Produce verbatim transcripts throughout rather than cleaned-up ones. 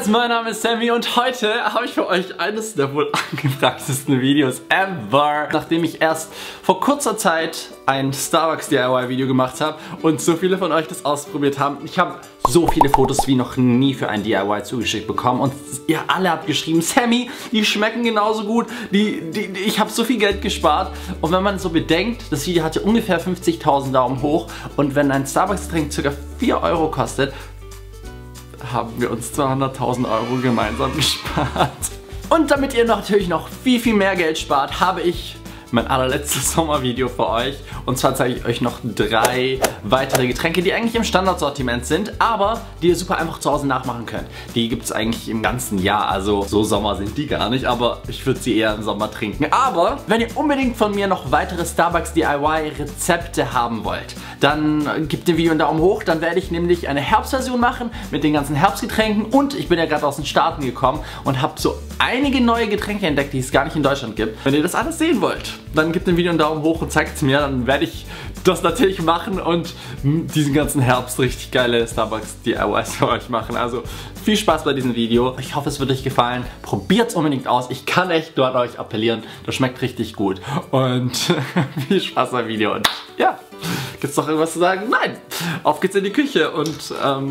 mein Name ist Sammy und heute habe ich für euch eines der wohl angefragtesten Videos ever. Nachdem ich erst vor kurzer Zeit ein Starbucks D I Y Video gemacht habe und so viele von euch das ausprobiert haben. Ich habe so viele Fotos wie noch nie für ein D I Y zugeschickt bekommen und ihr alle habt geschrieben, Sammy, die schmecken genauso gut, die, die, die ich habe so viel Geld gespart. Und wenn man so bedenkt, das Video hatte ungefähr fünfzigtausend Daumen hoch und wenn ein Starbucks-Getränk ca. vier Euro kostet, haben wir uns zweihunderttausend Euro gemeinsam gespart. Und damit ihr natürlich noch viel, viel mehr Geld spart, habe ich mein allerletztes Sommervideo für euch. Und zwar zeige ich euch noch drei weitere Getränke, die eigentlich im Standardsortiment sind, aber die ihr super einfach zu Hause nachmachen könnt. Die gibt es eigentlich im ganzen Jahr, also so Sommer sind die gar nicht, aber ich würde sie eher im Sommer trinken. Aber wenn ihr unbedingt von mir noch weitere Starbucks D I Y Rezepte haben wollt, dann gebt dem Video einen Daumen hoch, dann werde ich nämlich eine Herbstversion machen mit den ganzen Herbstgetränken und ich bin ja gerade aus den Staaten gekommen und habe so einige neue Getränke entdeckt, die es gar nicht in Deutschland gibt. Wenn ihr das alles sehen wollt, dann gebt dem Video einen Daumen hoch und zeigt es mir, dann werde ich das natürlich machen und diesen ganzen Herbst richtig geile Starbucks D I Ys für euch machen. Also viel Spaß bei diesem Video. Ich hoffe, es wird euch gefallen. Probiert es unbedingt aus. Ich kann echt nur an euch appellieren. Das schmeckt richtig gut. Und viel Spaß beim Video. Und ja, gibt's noch irgendwas zu sagen? Nein! Auf geht's in die Küche und ähm,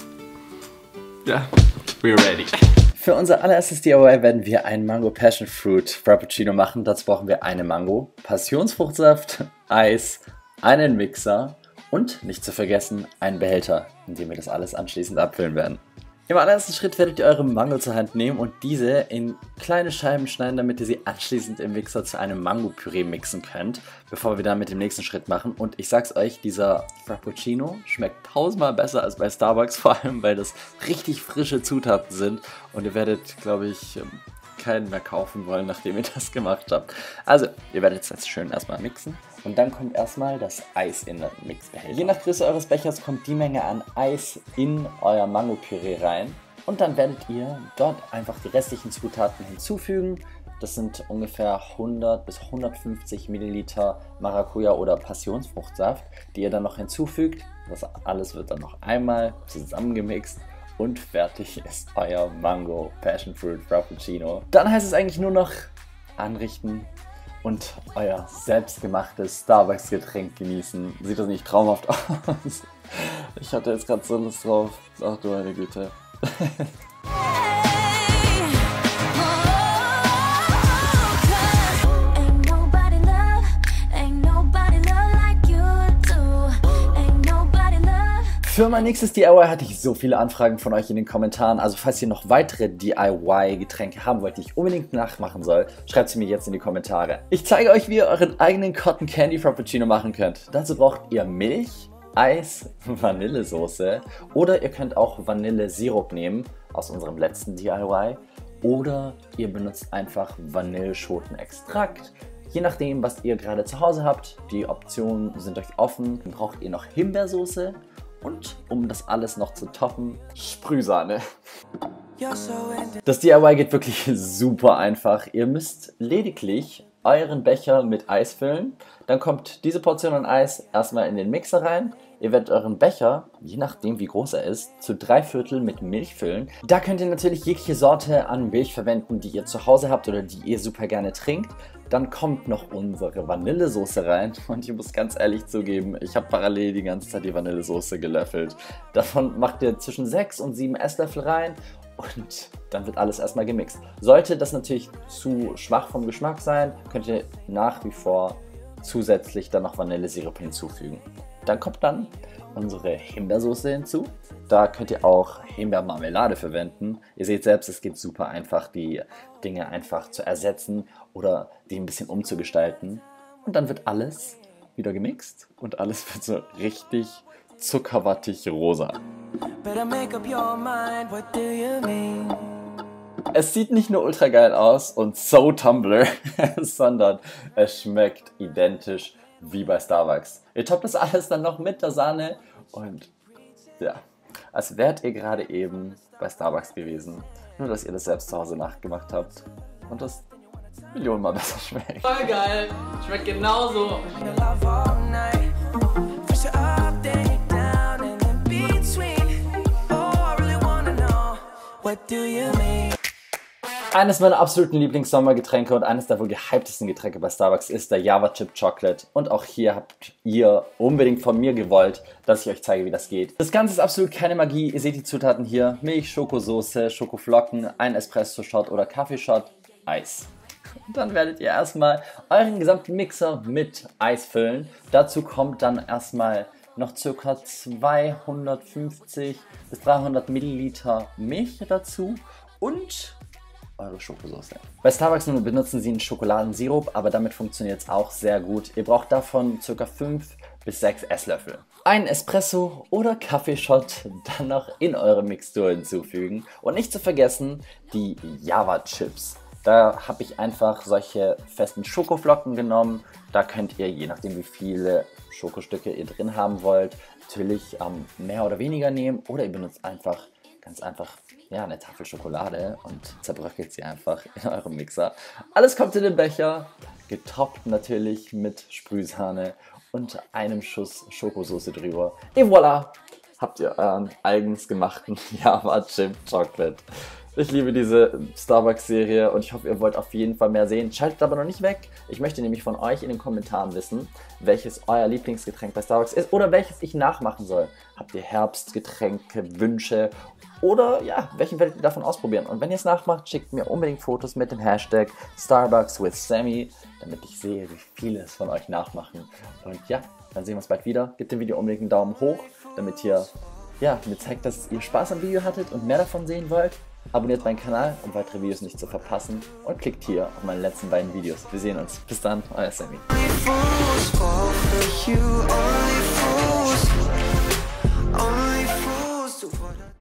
ja, we're ready. Für unser allererstes D I Y werden wir einen Mango Passion Fruit Frappuccino machen. Dazu brauchen wir eine Mango, Passionsfruchtsaft, Eis, einen Mixer und, nicht zu vergessen, einen Behälter, in dem wir das alles anschließend abfüllen werden. Im allerersten Schritt werdet ihr eure Mango zur Hand nehmen und diese in kleine Scheiben schneiden, damit ihr sie anschließend im Mixer zu einem Mango-Püree mixen könnt, bevor wir dann mit dem nächsten Schritt machen. Und ich sag's euch, dieser Frappuccino schmeckt tausendmal besser als bei Starbucks, vor allem weil das richtig frische Zutaten sind und ihr werdet, glaube ich, keinen mehr kaufen wollen, nachdem ihr das gemacht habt. Also, ihr werdet es jetzt schön erstmal mixen und dann kommt erstmal das Eis in den Mixbehälter. Je nach Größe eures Bechers kommt die Menge an Eis in euer Mango-Püree rein und dann werdet ihr dort einfach die restlichen Zutaten hinzufügen. Das sind ungefähr hundert bis hundertfünfzig Milliliter Maracuja oder Passionsfruchtsaft, die ihr dann noch hinzufügt. Das alles wird dann noch einmal zusammengemixt. Und fertig ist euer Mango Passion Fruit Frappuccino. Dann heißt es eigentlich nur noch anrichten und euer selbstgemachtes Starbucks Getränk genießen. Sieht das nicht traumhaft aus? Ich hatte jetzt gerade so Lust drauf. Ach du meine Güte. Für mein nächstes D I Y hatte ich so viele Anfragen von euch in den Kommentaren, also falls ihr noch weitere D I Y-Getränke haben wollt, die ich unbedingt nachmachen soll, schreibt sie mir jetzt in die Kommentare. Ich zeige euch, wie ihr euren eigenen Cotton Candy Frappuccino machen könnt. Dazu braucht ihr Milch, Eis, Vanillesoße oder ihr könnt auch Vanillesirup nehmen aus unserem letzten D I Y oder ihr benutzt einfach Vanilleschotenextrakt. Je nachdem, was ihr gerade zu Hause habt, die Optionen sind euch offen. Dann braucht ihr noch Himbeersoße. Und um das alles noch zu toppen, Sprühsahne. Das D I Y geht wirklich super einfach. Ihr müsst lediglich euren Becher mit Eis füllen. Dann kommt diese Portion an Eis erstmal in den Mixer rein. Ihr werdet euren Becher, je nachdem wie groß er ist, zu drei Viertel mit Milch füllen. Da könnt ihr natürlich jegliche Sorte an Milch verwenden, die ihr zu Hause habt oder die ihr super gerne trinkt. Dann kommt noch unsere Vanillesoße rein und ich muss ganz ehrlich zugeben, ich habe parallel die ganze Zeit die Vanillesoße gelöffelt. Davon macht ihr zwischen sechs und sieben Esslöffel rein und dann wird alles erstmal gemixt. Sollte das natürlich zu schwach vom Geschmack sein, könnt ihr nach wie vor zusätzlich dann noch Vanillesirup hinzufügen. Dann kommt dann unsere Himbeersoße hinzu. Da könnt ihr auch Himbeermarmelade verwenden. Ihr seht selbst, es geht super einfach, die Dinge einfach zu ersetzen oder die ein bisschen umzugestalten. Und dann wird alles wieder gemixt und alles wird so richtig zuckerwattig rosa. Es sieht nicht nur ultra geil aus und so Tumblr, sondern es schmeckt identisch wie bei Starbucks. Ihr toppt das alles dann noch mit der Sahne und ja, als wärt ihr gerade eben bei Starbucks gewesen. Nur, dass ihr das selbst zu Hause nachgemacht habt und das Millionenmal besser schmeckt. Voll geil, schmeckt genauso. what do you mean? Eines meiner absoluten Lieblings-Sommergetränke und eines der wohl gehyptesten Getränke bei Starbucks ist der Java Chip Chocolate. Und auch hier habt ihr unbedingt von mir gewollt, dass ich euch zeige, wie das geht. Das Ganze ist absolut keine Magie. Ihr seht die Zutaten hier. Milch, Schokosoße, Schokoflocken, ein Espresso-Shot oder Kaffeeshot, Eis. Und dann werdet ihr erstmal euren gesamten Mixer mit Eis füllen. Dazu kommt dann erstmal noch ca. zweihundertfünfzig bis dreihundert Milliliter Milch dazu und eure Schokosauce. Bei Starbucks nun benutzen sie einen Schokoladensirup, aber damit funktioniert es auch sehr gut. Ihr braucht davon ca. fünf bis sechs Esslöffel. Ein Espresso oder Kaffeeshot dann noch in eure Mixtur hinzufügen. Und nicht zu vergessen die Java Chips. Da habe ich einfach solche festen Schokoflocken genommen. Da könnt ihr, je nachdem wie viele Schokostücke ihr drin haben wollt, natürlich ähm, mehr oder weniger nehmen. Oder ihr benutzt einfach ganz einfach ja, eine Tafel Schokolade und zerbröckelt sie einfach in eurem Mixer. Alles kommt in den Becher, getoppt natürlich mit Sprühsahne und einem Schuss Schokosauce drüber. Et voilà, habt ihr euren eigens gemachten Java Chip Chocolate. Ich liebe diese Starbucks-Serie und ich hoffe, ihr wollt auf jeden Fall mehr sehen. Schaltet aber noch nicht weg. Ich möchte nämlich von euch in den Kommentaren wissen, welches euer Lieblingsgetränk bei Starbucks ist oder welches ich nachmachen soll. Habt ihr Herbstgetränke, Wünsche oder ja, welchen werdet ihr davon ausprobieren? Und wenn ihr es nachmacht, schickt mir unbedingt Fotos mit dem Hashtag Starbucks with Sammy, damit ich sehe, wie viele es von euch nachmachen. Und ja, dann sehen wir uns bald wieder. Gebt dem Video unbedingt einen Daumen hoch, damit ihr ja, mir zeigt, dass ihr Spaß am Video hattet und mehr davon sehen wollt. Abonniert meinen Kanal, um weitere Videos nicht zu verpassen und klickt hier auf meine letzten beiden Videos. Wir sehen uns. Bis dann, euer Sammy.